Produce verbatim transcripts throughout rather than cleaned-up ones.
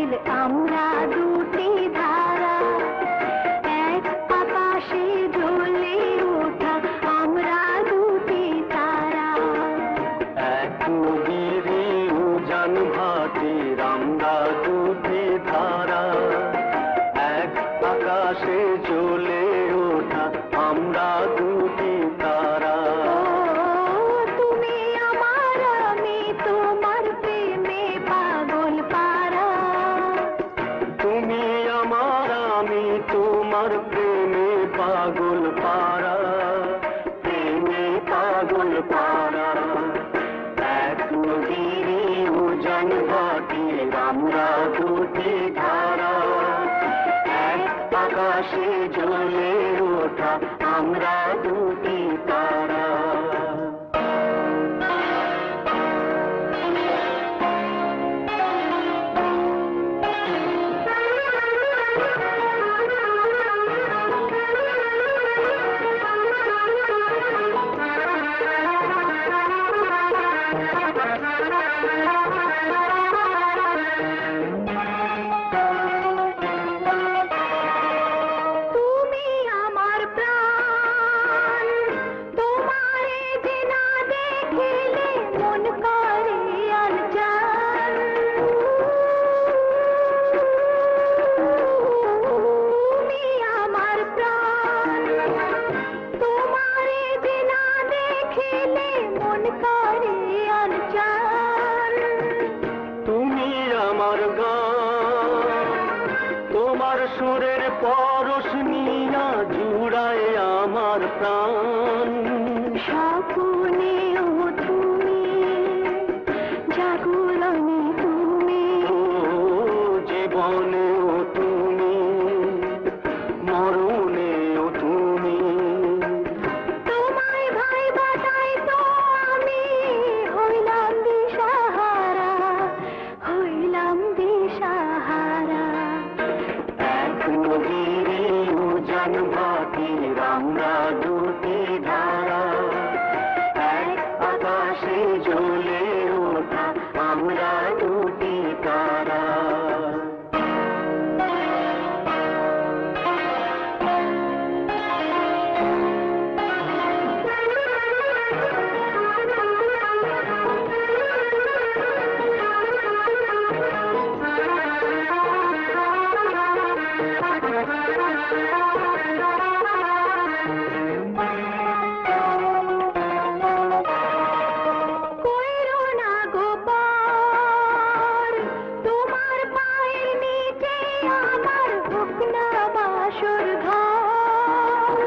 আমরা দুটি ধারা, এক আকাশে জ্বলে ওঠা আমরা দুটি তারা। এক নদীরে উজান ভাটির আমরা দুটি ধারা, এক আকাশে জ্বলে ওঠা আমরা দুটি তারা। তুমি আমার আমি তোমার প্রেমে পাগল পারা, তুমি আমার আমি তোমার প্রেমে পাগল পারা, প্রেমে পাগল পারা। এক নদীরে উজান ভাটির আমরা দুটি ধারা, এক আকাশে জ্বলে ওঠা আমরা দুটি তারা। তুমি আমার প্রাণ, তোমারে যে না দেখিলে মন করে আনজান। তুমি আমার প্রাণ, তোমারে যে না দেখিলে মন করে আনজান। তুমি আমার গান, তোমার সুরের পরশ নিয়া জুড়ায় আমার প্রাণ। স্বপ্নেও তুমি, জাগরণে তুমি, ও জীবনেও তুমি, মরণেও তুমি। তোমায় ভাই বাতাই তো আমি হইলাম দিশাহারা, হইলাম দিশাহারা। এক নদীরে উজান ভাটির আমরা দুটি ধারা, এক আকাশে জ্বলে ওঠা আমরা দুটি তারা। কইরো না গো পার, তোমার পায়ের নিচে আমার হোক না বাসর ঘর।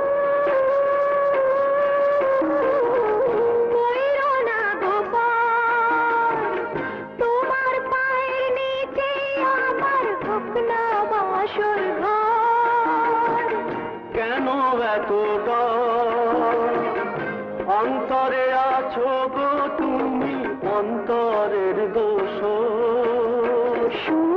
কইরো না গো পার, তোমার পায়ের নিচে আমার হোক না বাসর ঘর। কেন এত ডর, অন্তরে আছো গো তুমি অন্তরের দোষ।